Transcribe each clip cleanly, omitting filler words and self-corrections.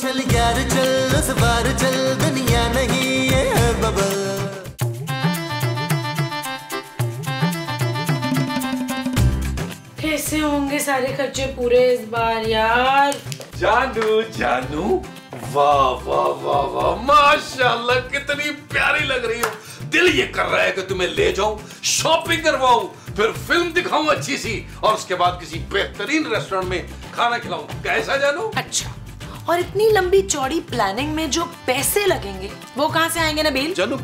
चल यार चल, उस बार चल, दुनिया नहीं ये है बबल। कैसे होंगे सारे खर्चे पूरे इस बार यार? जानू जानू, वाह वाह वाह वाह, माशाल्लाह कितनी प्यारी लग रही हो। दिल ये कर रहा है कि तुम्हें ले जाऊं, शॉपिंग करवाऊं, फिर फिल्म दिखाऊं अच्छी सी, और उसके बाद किसी बेहतरीन रेस्टोरेंट में खाना खिलाऊं। कैसा जानू? अच्छा, और इतनी लंबी चौड़ी प्लानिंग में जो पैसे लगेंगे वो कहाँ से आएंगे नबील? जानू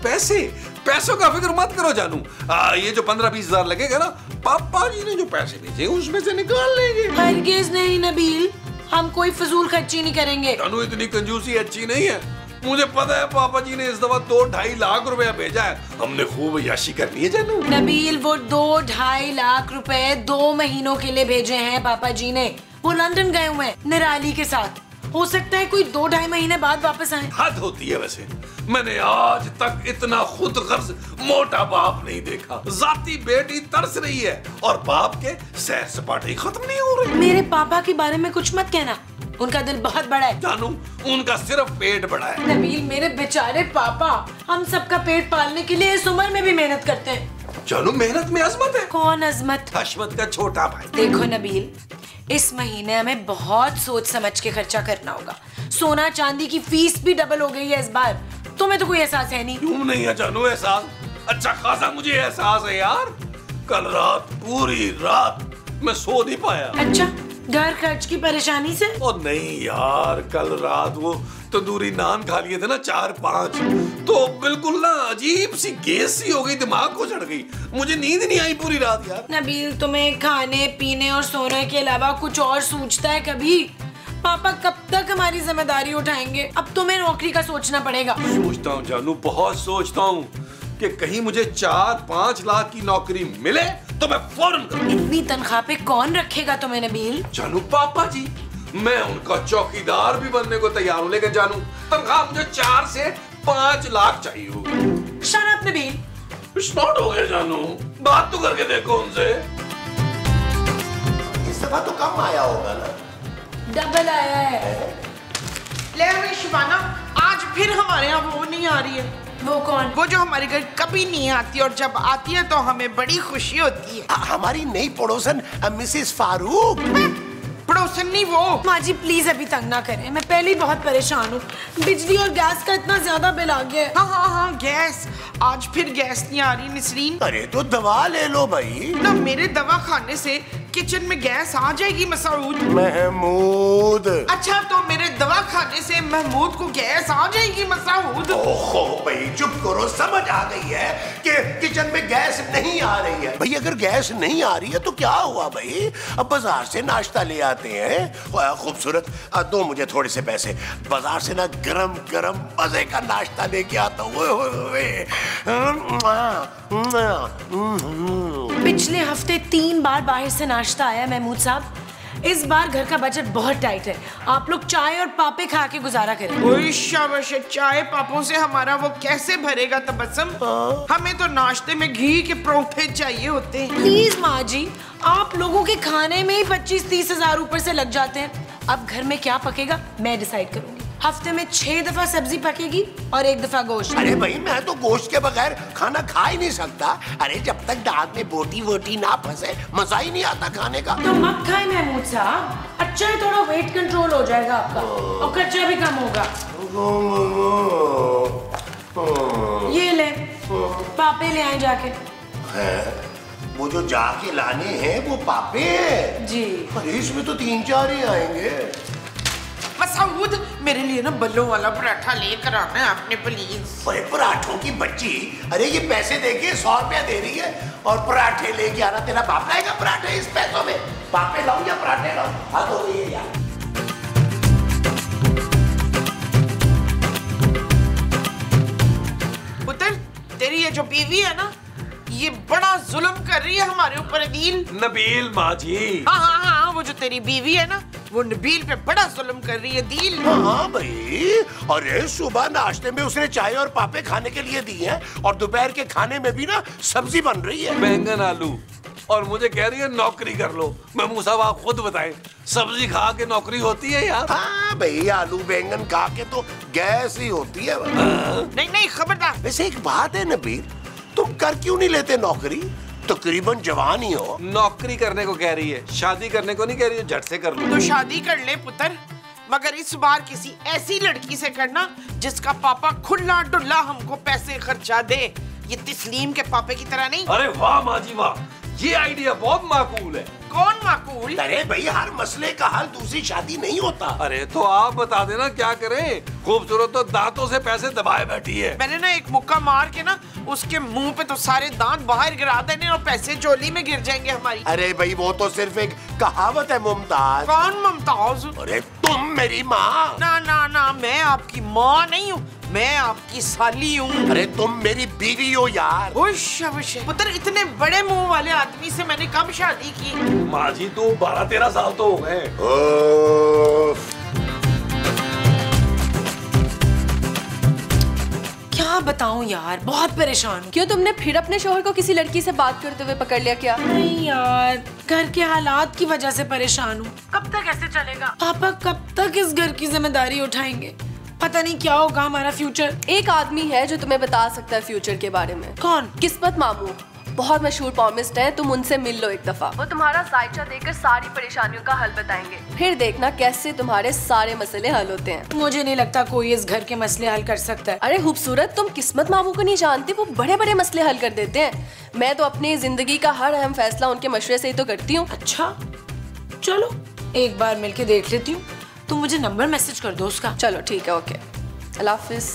पैसों का फिक्र मत करो जानू। ये जो 15-20 हजार लगेगा ना, पापा जी ने जो पैसे भेजे उसमें से निकाल लेंगे। हरगिज़ नहीं नबील, हम कोई फजूल खर्ची नहीं करेंगे। जानू इतनी कंजूसी अच्छी नहीं है। मुझे पता है पापा जी ने इस दफा 2-2.5 लाख रुपया भेजा है, हमने खूब याशी करनी है जानू। नबील वो 2-2.5 लाख रुपए 2 महीनों के लिए भेजे हैं पापा जी ने। वो लंदन गए हुए हैं निराली के साथ, हो सकता है कोई 2-2.5 महीने बाद वापस आए। हद होती है वैसे, मैंने आज तक इतना खुद गर्ज मोटा बाप नहीं देखा। जाती बेटी तरस रही है और बाप के सैर सपाटे खत्म नहीं हो रहे। मेरे पापा के बारे में कुछ मत कहना, उनका दिल बहुत बड़ा है। जानू उनका सिर्फ पेट बड़ा है। नबील मेरे बेचारे पापा हम सबका पेट पालने के लिए इस उम्र में भी मेहनत करते हैं। जानू मेहनत में अजमत है। कौन अजमत? हशमत का छोटा भाई। देखो नबील, इस महीने हमें बहुत सोच समझ के खर्चा करना होगा। सोना चांदी की फीस भी डबल हो गई है इस बार। तुम्हें तो कोई एहसास है नहीं? क्यों नहीं है जानू एहसास? अच्छा खासा मुझे एहसास है यार। कल रात पूरी रात मैं सो नहीं पाया। अच्छा, घर खर्च की परेशानी से? और नहीं यार, कल रात वो तंदूरी नान खा लिए थे ना 4-5, तो बिल्कुल ना अजीब सी गैस सी हो गई, दिमाग को चढ़ गई। मुझे नींद नहीं आई पूरी रात यार। नबील तुम्हें खाने पीने और सोने के अलावा कुछ और सूझता है कभी? पापा कब तक हमारी जिम्मेदारी उठाएंगे? अब तुम्हें नौकरी का सोचना पड़ेगा। सोचता हूँ जानू, बहुत सोचता हूँ कि कहीं मुझे 4-5 लाख की नौकरी मिले तो मैं फौरन करूँ। इतनी तनख्वाह पे कौन रखेगा तुम्हें नबील? जानू पापा जी, मैं उनका चौकीदार भी बनने को तैयार हूँ, लेकिन जानू तनख्वाह मुझे 4 से 5 लाख चाहिए होगी। Shut up Nabeel. स्मार्ट हो गए जानू, बात तो करके देखो उनसे। इस दफा तो कम आया होगा ना? डबल आया है। ले शिबाना, आज फिर हमारे यहाँ वो नहीं आ रही है। वो कौन? वो जो हमारे घर कभी नहीं आती और जब आती है तो हमें बड़ी खुशी होती है। हमारी नई पड़ोसन मिसेस फारूक। पड़ोसन नहीं वो। माँ जी प्लीज अभी तंग ना करें, मैं पहले ही बहुत परेशान हूँ। बिजली और गैस का इतना ज्यादा बिल आ गया है। हाँ गैस, आज फिर गैस नहीं आ रही नसरीन। अरे तो दवा ले लो भाई ना, मेरे दवा खाने से किचन में गैस आ जाएगी मसूद। महमूद। अच्छा तो मेरे दवा खाने से महमूद को गैस आ जाएगी मसूद। ओहो भाई चुप करो, समझ आ गई है कि किचन में गैस नहीं आ रही है। भाई अगर गैस नहीं आ रही है तो क्या हुआ भाई, अब बाजार से नाश्ता ले आते हैं। खूबसूरत दो मुझे थोड़े से पैसे, बाजार से ना गरम गरम मजे का नाश्ता लेके आता हूँ। पिछले हफ्ते 3 बार बाहर से नाश्ता आया महमूद साहब। इस बार घर का बजट बहुत टाइट है, आप लोग चाय और पापे खा के गुजारा करें। ओए शाबाश, चाय पापों से हमारा वो कैसे भरेगा तबस्सुम? हमें तो नाश्ते में घी के परोठे चाहिए होते हैं। प्लीज माँ जी, आप लोगों के खाने में ही 25-30 हजार ऊपर से लग जाते हैं। अब घर में क्या पकेगा मैं डिसाइड करूंगी। हफ्ते में 6 दफा सब्जी पकेगी और 1 दफा गोश्त। अरे भाई मैं तो गोश्त के बगैर खाना खा ही नहीं सकता। अरे जब तक दांत में बोटी वोटी ना फंसे मजा ही नहीं आता खाने का। तो मत खाए महमूद साहब, अच्छा है थोड़ा वेट कंट्रोल हो जाएगा आपका और खर्चा भी कम होगा। ये ले पापे ले आए जाके। है वो जो जाके लाने हैं वो पापे हैं जी। अरे इसमें तो 3-4 ही आएंगे। मसूद मेरे लिए ना बल्लों वाला पराठा लेकर आना है आपने प्लीज। अरे पराठों की बच्ची, अरे ये पैसे देके 100 रुपया दे रही है और पराठे लेके आना। तेरा बाप लाएगा पराठे इस पैसों में? पापे लाऊं या पराठे लाऊं? हाँ तो ये यार। पुत्र तेरी ये जो बीवी है ना, ये बड़ा जुल्म कर रही है हमारे ऊपर। अदील नबील माँ जी। हाँ वो जो तेरी बीवी है ना, वो नबील पे बड़ा जुल्म कर रही है दिल। हाँ भाई, अरे सुबह नाश्ते में उसने चाय और पापे खाने के लिए दी हैं और दोपहर के खाने में भी ना सब्जी बन रही है, बैंगन आलू, और मुझे कह रही है नौकरी कर लो। महमूद साहब आप खुद बताएं, सब्जी खा के नौकरी होती है यार? हाँ भाई, आलू बैंगन खा के तो गैस ही होती है। नहीं नहीं खबरदार। वैसे एक बात है नबील, तुम कर क्यों नहीं लेते नौकरी? तकरीबन जवान ही हो। नौकरी करने को कह रही है, शादी करने को नहीं कह रही है। झट से कर लो। तो शादी कर ले पुत्र, मगर इस बार किसी ऐसी लड़की से करना जिसका पापा खुला डुल्ला हमको पैसे खर्चा दे। ये तस्लीम के पापे की तरह नहीं। अरे वाह माँ जी वाह, ये आइडिया बहुत माकूल है। कौन माकूल? अरे भाई, हर मसले का हल दूसरी शादी नहीं होता। अरे तो आप बता देना क्या करें। खूबसूरत तो दांतों से पैसे दबाए बैठी है। मैंने ना एक मुक्का मार के ना उसके मुंह पे तो सारे दांत बाहर गिरा देने और पैसे चोली में गिर जाएंगे हमारी। अरे भाई, वो तो सिर्फ एक कहावत है मुमताज। कौन मुमताज? अरे तुम मेरी माँ। ना ना ना, मैं आपकी माँ नहीं हूँ, मैं आपकी साली हूँ। अरे तुम मेरी बीवी हो यार। पुत्र, इतने बड़े मुंह वाले आदमी से मैंने कब शादी की? माँ जी तो 12-13 साल तो हो गए। क्या बताऊं यार, बहुत परेशान हूँ। क्यों, तुमने फिर अपने शोहर को किसी लड़की से बात करते हुए पकड़ लिया क्या? नहीं यार, घर के हालात की वजह से परेशान हूँ। कब तक ऐसे चलेगा? पापा कब तक इस घर की जिम्मेदारी उठाएंगे? पता नहीं क्या होगा हमारा फ्यूचर। एक आदमी है जो तुम्हें बता सकता है फ्यूचर के बारे में। कौन? किस्मत मामू, बहुत मशहूर पॉमिस्ट है। तुम उनसे मिल लो एक दफा, वो तुम्हारा जायचा देकर सारी परेशानियों का हल बताएंगे। फिर देखना कैसे तुम्हारे सारे मसले हल होते हैं। मुझे नहीं लगता कोई इस घर के मसले हल कर सकता है। अरे खूबसूरत, तुम किस्मत मामू को नहीं जानती, वो बड़े बड़े मसले हल कर देते हैं। मैं तो अपनी जिंदगी का हर अहम फैसला उनके मशवरे से ही तो करती हूँ। अच्छा चलो, एक बार मिलके देख लेती हूँ। तुम मुझे नंबर मैसेज कर दो उसका। चलो ठीक है, ओके, अल्लाह हाफिज।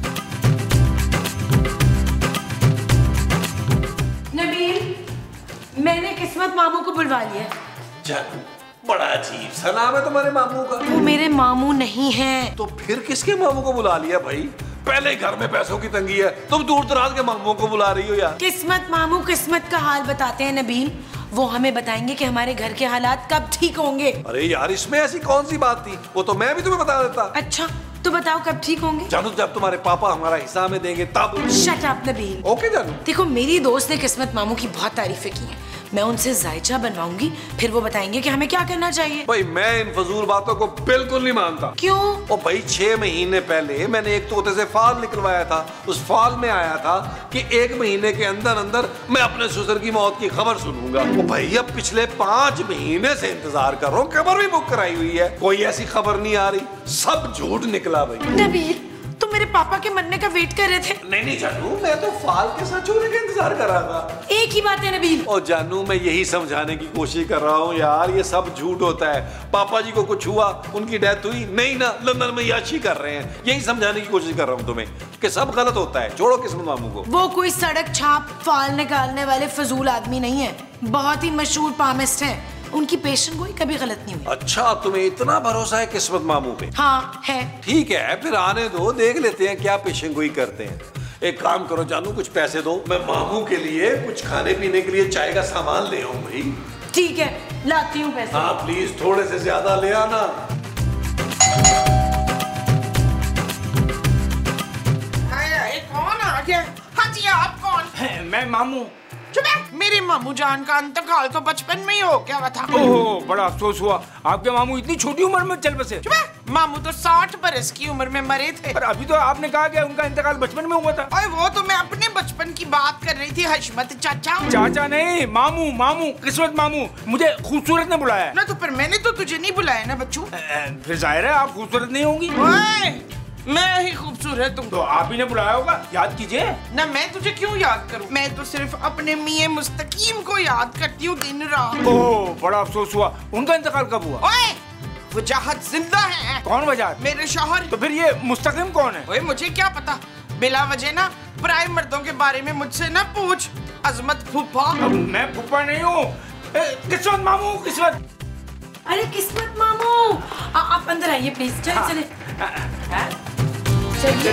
नबील, मैंने किस्मत मामू को बुलवा लिया। जानू, बड़ा अजीब सा नाम है तुम्हारे मामू का। वो मेरे मामू नहीं हैं। तो फिर किसके मामू को बुला लिया भाई? पहले घर में पैसों की तंगी है, तुम दूर दराज के मामू को बुला रही हो यार। किस्मत मामू किस्मत का हाल बताते हैं नबील। वो हमें बताएंगे कि हमारे घर के हालात कब ठीक होंगे। अरे यार, इसमें ऐसी कौन सी बात थी? वो तो मैं भी तुम्हें बता देता। अच्छा तो बताओ कब ठीक होंगे? जानू, जब तुम्हारे पापा हमारा हिस्सा हमें देंगे तब। Shut up Nabeel. ओके जानू। देखो, मेरी दोस्त ने किस्मत मामू की बहुत तारीफें की हैं। मैं उनसे जायचा बनवाऊंगी, फिर वो बताएंगे कि हमें क्या करना चाहिए। भाई मैं इन फजूल बातों को बिल्कुल नहीं मानता। क्यों? ओ भाई, 6 महीने पहले मैंने एक तोते से फाल निकलवाया था। उस फाल में आया था कि 1 महीने के अंदर अंदर मैं अपने ससुर की मौत की खबर सुनूंगा। ओ भाई, अब पिछले 5 महीने से इंतजार कर रहा हूँ, खबर भी बुक कराई हुई है, कोई ऐसी खबर नहीं आ रही। सब झूठ निकला भाई। नबील, तुम मेरे पापा के मरने का वेट कर रहे थे? नहीं जानू, मैं तो फाल के साथ चोरी का इंतजार कर रहा था। एक ही बात है नबील। और जानू, मैं यही समझाने की कोशिश कर रहा हूँ यार, ये सब झूठ होता है। पापा जी को कुछ हुआ, उनकी डेथ हुई नहीं ना, लंदन में याशी कर रहे हैं। यही समझाने की कोशिश कर रहा हूँ तुम्हें कि सब गलत होता है। छोड़ो किस्मत मामू को। वो कोई सड़क छाप फाल निकालने वाले फजूल आदमी नहीं है, बहुत ही मशहूर पामिस्ट हैं। उनकी पेशेंट कोई कभी गलत नहीं हुई। अच्छा, तुम्हें इतना भरोसा है किस्मत मामू पे? हाँ है। ठीक है, फिर आने दो, देख लेते हैं क्या पेशेंट गोई करते हैं। एक काम करो जानू, कुछ पैसे दो, मैं मामू के लिए कुछ खाने पीने के लिए चाय का सामान ले आऊं भाई। ठीक है, लाती हूँ पैसे। हाँ प्लीज, थोड़े से ज्यादा ले आना। कौन आ गया? हाँ जी, आप कौन? मैं मामू। मेरे मामू जान का इंतकाल तो बचपन में ही हो गया हुआ था। ओह, बड़ा अफसोस हुआ। आपके मामू इतनी छोटी उम्र में चल बसे। मामू तो 60 बरस की उम्र में मरे थे। पर अभी तो आपने कहा कि उनका इंतकाल बचपन में हुआ था। अरे वो तो मैं अपने बचपन की बात कर रही थी हशमत चाचा। चाचा नहीं, मामू। मामू, किस्मत मामू। मुझे खूबसूरत ने बुलाया ना। तो पर मैंने तो तुझे नहीं बुलाया ना बच्चू। फिर जाहिर है आप खूबसूरत नहीं होंगी। मैं ही खूबसूरत हूँ। तो आप ही ने बुलाया होगा, याद कीजिए ना। मैं तुझे क्यों याद करूँ? मैं तो सिर्फ अपने मियां मुस्तकीम को याद करती हूँ दिन रात। ओह, बड़ा अफसोस हुआ। उनका इंतकाल कब हुआ? ओए, वजाहत जिंदा है। कौन वजाहत? मेरे शौहर। तो फिर ये मुस्तकीम कौन है? ओए, मुझे क्या पता, बिला वजह ना पराए मर्दों के बारे में मुझसे ना पूछ। अजमत फूफा। मैं फूफा नहीं हूँ। किस्मत मामू, किस्मत। अरे किस्मत मामू, आप अंदर आइए प्लीज। चले चले चलिए।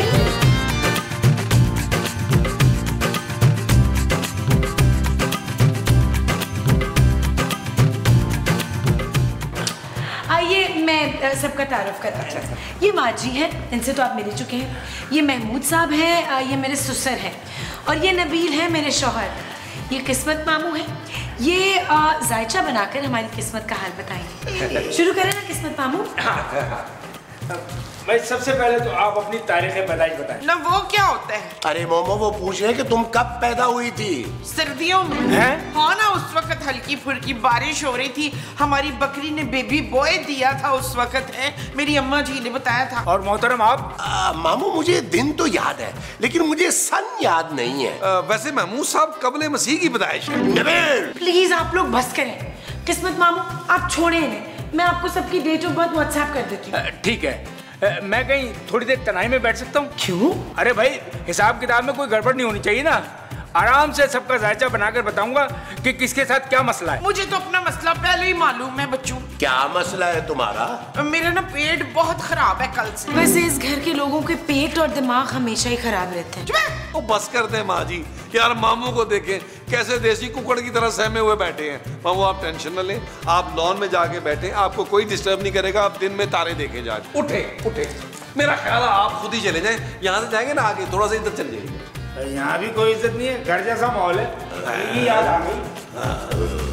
आइए, मैं सबका तारुफ करता हूँ। ये माजी है, इनसे तो आप मिल चुके हैं। ये महमूद साहब हैं, ये मेरे ससुर हैं। और ये नबील है, मेरे शौहर। ये किस्मत मामू है, ये जायचा बनाकर हमारी किस्मत का हाल बताएंगे। शुरू करें ना किस्मत मामू। भाई सबसे पहले तो आप अपनी तारीख बधाई बताएं। ना वो क्या होता है? अरे मोमो वो पूछ रहे कि तुम कब पैदा हुई थी? सर्दियों में। हैं? हाँ ना, उस वक्त हल्की फुल्की बारिश हो रही थी, हमारी बकरी ने बेबी बॉय दिया था उस वक्त है, मेरी अम्मा जी ने बताया था। और मोहतरम आप? मामू मुझे दिन तो याद है लेकिन मुझे सन याद नहीं है। वैसे महमूद साहब कबले मसीह की पैदाइश है। नबील प्लीज आप लोग बस करें। किस्मत मामू आप छोड़े इन्हें, मैं आपको सबकी डेट ऑफ बर्थ व्हाट्सएप कर देती हूँ। ठीक है, मैं कहीं थोड़ी देर तनाई में बैठ सकता हूँ? क्यों? अरे भाई हिसाब किताब में कोई गड़बड़ नहीं होनी चाहिए ना। आराम से सबका जायचा बनाकर बताऊंगा कि किसके साथ क्या मसला है। मुझे तो अपना मसला पहले ही मालूम है बच्चों। क्या मसला है तुम्हारा? मेरा ना पेट बहुत खराब है कल से। वैसे इस घर के लोगों के पेट और दिमाग हमेशा ही खराब रहते हैं। वो बस कर दे माँ जी, यार मामू को देखें कैसे देसी कुकड़ की तरह सहमे हुए बैठे हैं। मामू आप टेंशन न लें, आप लॉन में जाके बैठे, आपको कोई डिस्टर्ब नहीं करेगा। आप दिन में तारे देखे जाए। उठे उठे, मेरा ख्याल है आप खुद ही चले जाएं। यहाँ से जाएंगे ना आगे थोड़ा सा इधर चल जाइए। यहाँ भी कोई इज्जत नहीं है, घर जैसा माहौल है। यही याद आ गई।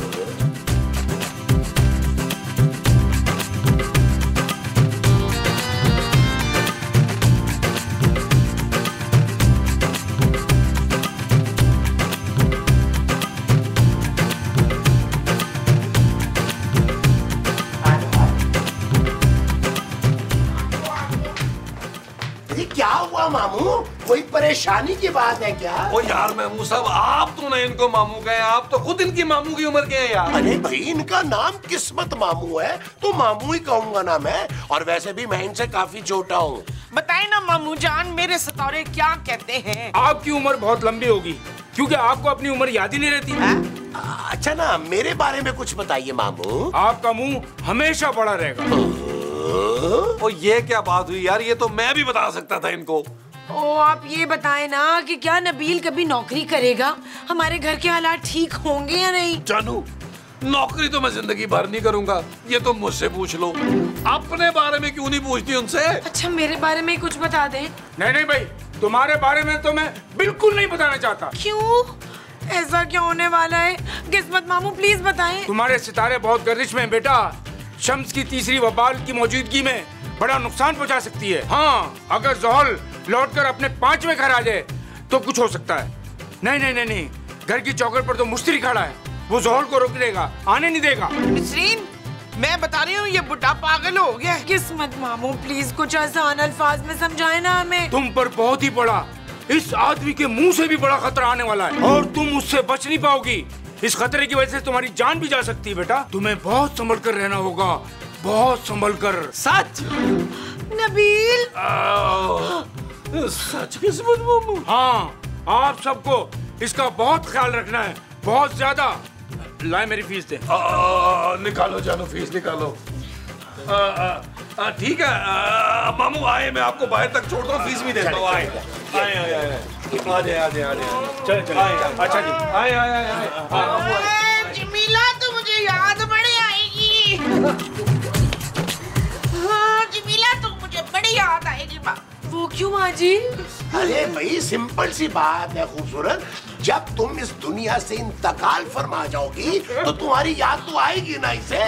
क्या हुआ मामू? कोई परेशानी की बात है क्या? ओ यार महमूद साहब, आप तो ना इनको मामू कहे, आप तो खुद इनकी मामू की उम्र के हैं यार। अरे भाई इनका नाम किस्मत मामू है तो मामू ही कहूंगा ना मैं, और वैसे भी मैं इनसे काफी छोटा हूँ। बताए ना मामू जान, मेरे सतौरे क्या कहते हैं? आपकी उम्र बहुत लंबी होगी क्योंकि आपको अपनी उम्र याद ही नहीं रहती। अच्छा ना, मेरे बारे में कुछ बताइए मामू। आपका मुंह हमेशा बड़ा रहेगा। ओ ये क्या बात हुई यार, ये तो मैं भी बता सकता था इनको। ओ आप ये बताएं ना कि क्या नबील कभी नौकरी करेगा? हमारे घर के हालात ठीक होंगे या नहीं? जानू, नौकरी तो मैं जिंदगी भर नहीं करूंगा, ये तो मुझसे पूछ लो। अपने बारे में क्यों नहीं पूछती उनसे? अच्छा मेरे बारे में कुछ बता दें। नहीं नहीं भाई, तुम्हारे बारे में तो मैं बिल्कुल नहीं बताना चाहता। क्यों? ऐसा क्या होने वाला है? किस्मत मामू प्लीज बताएं। तुम्हारे सितारे बहुत गर्दिश में बेटा। शम्स की तीसरी वबाल की मौजूदगी में बड़ा नुकसान पहुंचा सकती है। हाँ, अगर जोहल लौटकर अपने 5वें घर आ जाए तो कुछ हो सकता है। नहीं नहीं नहीं नहीं, घर की चौखट पर तो मुश्तरी खड़ा है, वो जोहल को रोक देगा, आने नहीं देगा। नसरीन, मैं बता रही हूँ ये बुढ़ा पागल हो गया। किस्मत मामू प्लीज कुछ आसान अल्फाज में समझाए ना हमें। तुम पर बहुत ही बड़ा, इस आदमी के मुंह से भी बड़ा खतरा आने वाला है और तुम उससे बच नहीं पाओगी। इस खतरे की वजह से तुम्हारी जान भी जा सकती है बेटा। तुम्हें बहुत संभल कर रहना होगा, बहुत संभल कर। सच? नबील सच किस्मत मामू? हाँ, आप सबको इसका बहुत ख्याल रखना है, बहुत ज्यादा। लाए मेरी फीस दे। निकालो जानू, फीस निकालो। ठीक है मामू, आए मैं आपको बाहर तक छोड़ दूँ, फीस भी देता हूँ। आए आए आए आए, आ जाए आ जाए आ जाए। चल चल, अच्छा जी। आए आए आए। जमीला तो मुझे याद बड़ी आएगी। हाँ जमीला तो मुझे बड़ी याद आएगी। वो क्यों माँ जी? अरे भाई सिंपल सी बात है खूबसूरत, जब तुम इस दुनिया से इंतकाल फरमा जाओगी तो तुम्हारी याद तो आएगी ना इसे।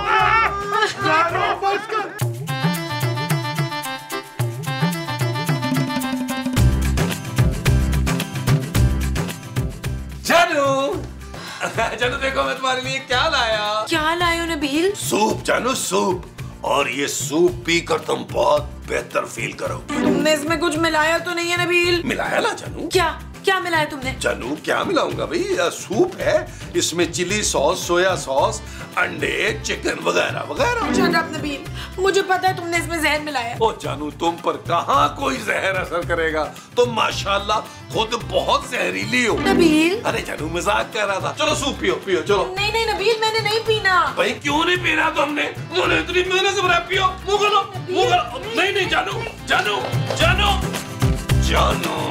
जानू देखो मैं तुम्हारे लिए क्या लाया। क्या लाए हो नबील? सूप जानू, सूप, और ये सूप पीकर तुम बहुत बेहतर फील करोगे। तुमने इसमें कुछ मिलाया तो नहीं है नबील? मिलाया ना जानू? क्या क्या मिलाया तुमने? जानू क्या मिलाऊंगा भाई, सूप है, इसमें चिली सॉस, सोया सॉस, अंडे, चिकन वगैरह वगैरह। शट अप नबील, मुझे पता है तुमने इसमें जहर मिलाया। ओ जानू तुम पर कहाँ कोई जहर असर करेगा, तुम माशाल्लाह खुद बहुत जहरीली हो। नबील, अरे जानू मजाक कर रहा था। चलो सूप पियो पियो चलो। नहीं नहीं नबील, मैंने नहीं पीना। भाई क्यों नहीं पीना तुमने? मुझे इतनी मेहनत से बनाया, पियो, मुंह खोलो, मुंह खोलो। नहीं नहीं जानू जानू जानू जानू।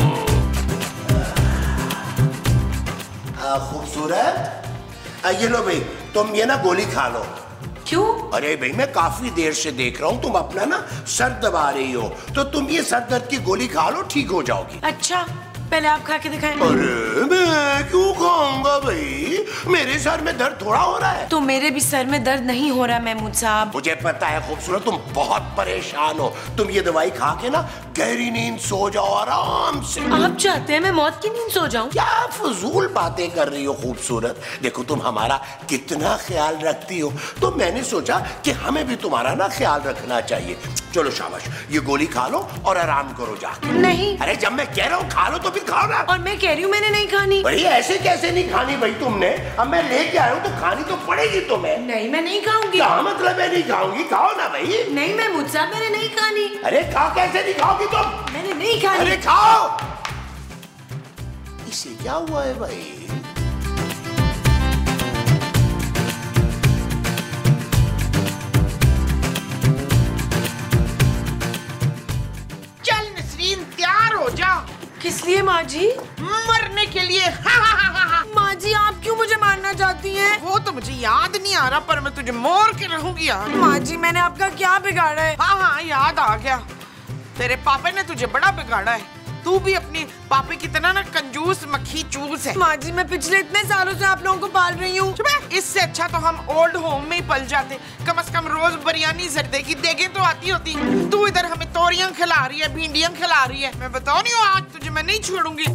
खूबसूरत, ये लो भाई, तुम ये ना गोली खा लो। क्यों? अरे भाई मैं काफी देर से देख रहा हूँ तुम अपना ना सर दबा रही हो, तो तुम ये सर दर्द की गोली खा लो, ठीक हो जाओगी। अच्छा पहले आप खा के दिखाएं। अरे मैं क्यों खाऊंगा भाई, मेरे सर में दर्द थोड़ा हो रहा है। तो मेरे भी सर में दर्द नहीं हो रहा महमूद साहब। मुझे पता है खूबसूरत, तुम बहुत परेशान हो। तुम ये दवाई खा के ना गहरी नींद सो जाओ आराम से। आप चाहते हैं मैं मौत की नींद सो जाऊं? क्या फजूल बातें कर रही हो खूबसूरत। देखो तुम हमारा कितना ख्याल रखती हो, तो मैंने सोचा कि हमें भी तुम्हारा ना ख्याल रखना चाहिए। चलो शाबाश, ये गोली खा लो और आराम करो जाके। नहीं। अरे जब मैं कह रहा हूँ खा लो तो फिर खाओ ना। और मैं कह रही हूँ मैंने नहीं खानी। भाई ऐसे कैसे नहीं खानी भाई तुमने, अब मैं लेके आया हूँ तो खानी तो पड़ेगी तुम्हें। नहीं मैं नहीं खाऊंगी। क्या मतलब है नहीं खाऊंगी, खाओ ना भाई। नहीं महमूद साहब मैंने नहीं खानी। अरे खाओ, कैसे नहीं खाओगी तुम? मैंने नहीं खानी। अरे खाओ। इसे क्या हुआ है भाई? चल नसरीन तैयार हो जा। किस लिए माँ जी? मरने के लिए। माँ जी आप क्यों मुझे मारना चाहती हैं? वो तो मुझे याद नहीं आ रहा, पर मैं तुझे मोर के रहूंगी यार। माँ जी मैंने आपका क्या बिगाड़ा है? हाँ याद आ गया, तेरे पापा ने तुझे बड़ा बिगाड़ा है। तू भी अपने पापे की तरह ना कंजूस मक्खी चूस है। माँ जी मैं पिछले इतने सालों से आप लोगों को पाल रही हूँ। इससे अच्छा तो हम ओल्ड होम में ही पल जाते। कम से कम रोज बिरयानी जर्दे की देगे तो आती होती। तू इधर हमें तोरियां खिला रही है, भिंडियां खिला रही है। मैं बताओ नहीं हूँ, आज तुझे मैं नहीं छोड़ूंगी।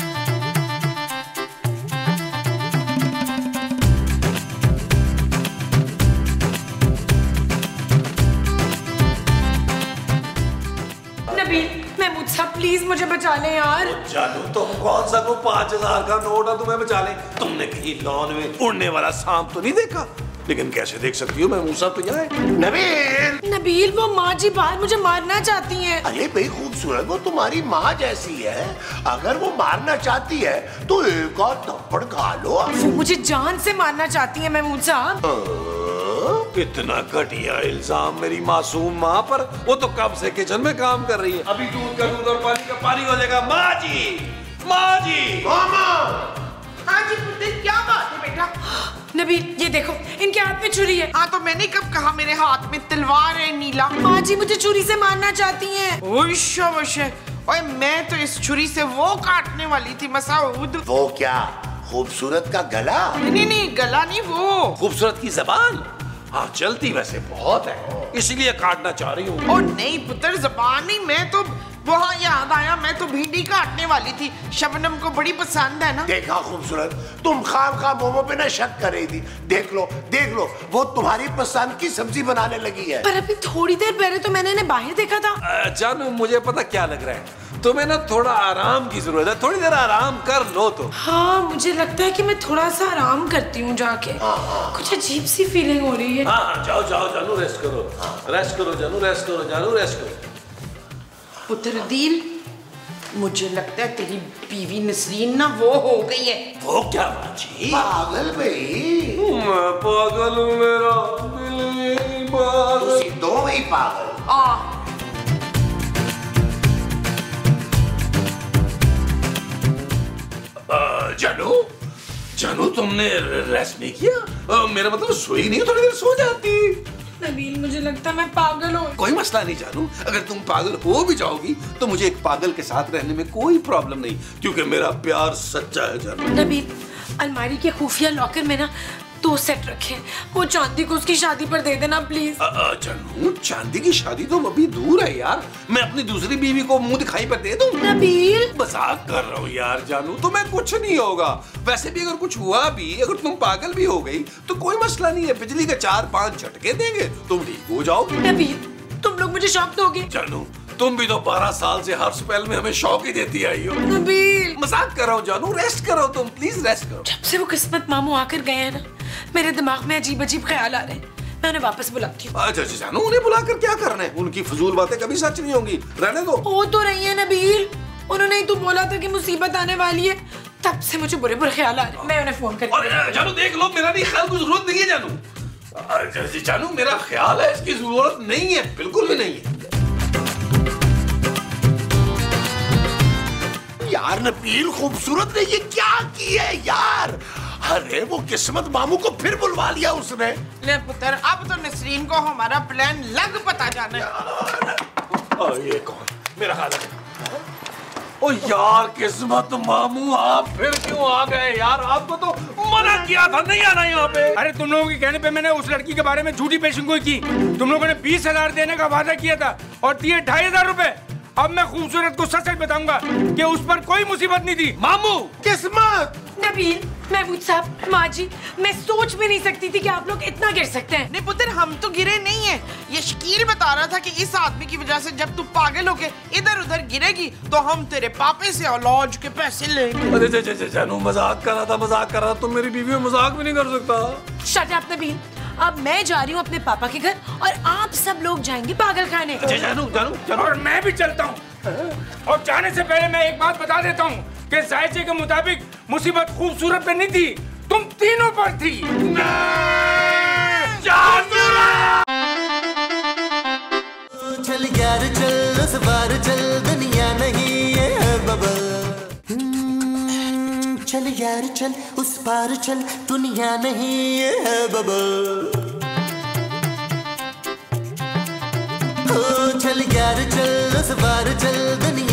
महमूद साहब प्लीज मुझे बचा लें यार। जानू तुम कौन सा को 5000 का नोट है तुम्हें बचा ले? तुमने कहीं लॉन में उड़ने वाला सांप तो नहीं देखा? लेकिन कैसे देख सकती हो, मैं मूसा तो यहाँ है। नबील नबील वो माँ जी बाहर मुझे मारना चाहती हैं। अरे भाई खूबसूरत, वो तुम्हारी माँ जैसी है। अगर वो मारना चाहती है तो एक आध थप्पड़ खा लो। वो मुझे जान से मारना चाहती हैं महमूद साहब। इतना घटिया इल्जाम मेरी मासूम माँ पर। वो तो कब से किचन में काम कर रही है। अभी दूध का दूध और पानी का पानी हो जाएगा। माँ जी, माँ जी। मामा। हाँ जी पुत्र, क्या बात है बेटा? नबील ये देखो इनके हाथ में छुरी है। हाँ तो मैंने कब कहा मेरे हाथ में तलवार है नीला? माँ जी मुझे छुरी से मारना चाहती हैं। ओए मैं तो इस छुरी से वो काटने वाली थी मसाउद। वो क्या, खूबसूरत का गला? नहीं गला नहीं, वो खूबसूरत की जबान। हाँ चलती वैसे बहुत है, इसलिए काटना चाह रही हूँ। और नहीं पुत्र जबान नहीं, मैं तो वहाँ याद आया, मैं तो भिंडी काटने वाली थी। शबनम को बड़ी पसंद है ना। देखा खूबसूरत, तुम खाम मोमो पे ना शक कर रही थी। देख लो वो तुम्हारी पसंद की सब्जी बनाने लगी है। पर अभी थोड़ी देर पहले तो मैंने इन्हें बाहर देखा था। जानू मुझे पता क्या लग रहा है, तुम्हें ना थोड़ा आराम की जरूरत है। थोड़ी देर आराम कर लो तो। हाँ मुझे लगता है कि मैं थोड़ा सा आराम करती हूँ जाके। कुछ अजीब सी फीलिंग हो रही है। हाँ जाओ जानू, रेस्ट करो। रेस्ट करो जानू, रेस्ट करो जानू, रेस्ट करो। पुत्र दिल, मुझे लगता है तेरी बीवी नसरीन ना वो हो गई है। वो क्या बाजी? पागल भाई, मैं पागल हूँ, मेरा दिल ही पागल। दो ही पागल। जानू तुमने रेस्ट नहीं किया? मेरा मतलब सोई नहीं, थोड़ी देर सो जाती। नबील मुझे लगता है मैं पागल हूँ। कोई मसला नहीं जानू, अगर तुम पागल हो भी जाओगी तो मुझे एक पागल के साथ रहने में कोई प्रॉब्लम नहीं, क्योंकि मेरा प्यार सच्चा है जानू। नबील अलमारी के खुफिया लॉकर में ना 2 सेट रखे, वो चांदी को उसकी शादी पर दे देना प्लीज। जानू चांदी की शादी तो अभी दूर है यार, मैं अपनी दूसरी बीवी को मुंह दिखाई पर दे दूं? नबील मजाक कर रहा हूँ यार जानू, तुम्हें कुछ नहीं होगा। वैसे भी अगर कुछ हुआ भी, अगर तुम पागल भी हो गई तो कोई मसला नहीं है, बिजली के 4-5 झटके देंगे, तुम ठीक हो जाओगे। नबील तुम लोग मुझे शौक दोगे? जानू तुम भी तो 12 साल से हर स्पेल में हमें शौक ही देती आई हो। नबील मजाक कर रहा हूँ जानू, रेस्ट करो तुम, प्लीज रेस्ट करो। जब से वो किस्मत मामू आकर गए हैं ना, मेरे दिमाग में अजीब अजीब ख्याल आ रहे हैं। मैं उन्हें वापस बुलाती हूँ। अच्छा जानू, उन्हें बुलाकर क्या करना है? उनकी फजूल बातें कभी सच नहीं होंगी, रहने दो। हो तो रही है नबील, उन्होंने ही तो बोला था कि मुसीबत आने वाली है, तब से मुझे बुरे बुरे ख्याल आ रहे हैं। मैं उन्हें फोन करती हूँ। जानू देख लो, मेरा नहीं ख्याल की जरूरत नहीं है जानू। जानू मेरा ख्याल है, इसकी जरूरत नहीं है, बिल्कुल भी नहीं है। यार नबील, खूबसूरत ने ये क्या किया है यार? अरे वो किस्मत मामू को फिर बुलवा लिया उसने। ले पुत्र, अब तो नसरीन को हमारा प्लान लग पता जाना है। ये कौन? मेरा खाला। ओ यार किस्मत मामू, आप फिर क्यों आ गए यार? आपको तो मना किया था नहीं आना यहाँ पे। अरे तुम लोगों के कहने पे मैंने उस लड़की के बारे में झूठी पेशेंगोई की। तुम लोगों ने 20,000 देने का वादा किया था और दिए 2,500 रुपए। अब मैं खूबसूरत को सच सच बताऊंगा कि उस पर कोई मुसीबत नहीं थी। मामू किस्मत। नबील, महमूद साहब, माँ जी, मैं सोच भी नहीं सकती थी कि आप लोग इतना गिर सकते हैं। नहीं पुत्र, हम तो गिरे नहीं है। ये शकील बता रहा था कि इस आदमी की वजह से जब तू पागल होके इधर उधर गिरेगी तो हम तेरे पापे से इलाज के पैसे लेंगे। अरे जानू मजाक कर रहा था, मजाक कर रहा था। तुम मेरी बीवी में मजाक भी नहीं कर सकता। शट अप नबील, अब मैं जा रही हूँ अपने पापा के घर और आप सब लोग जाएंगे पागल खाने। जानू और मैं भी चलता हूँ। और जाने से पहले मैं एक बात बता देता हूँ कि जायचे के मुताबिक मुसीबत खूबसूरत पे नहीं थी, तुम तीनों पर थी। चल यार चल, उस बार चल, दुनिया नहीं है बबल। चल यार चल, उस पार चल, दुनिया नहीं है बबल। चल यार चल, उस बार चल, दुनिया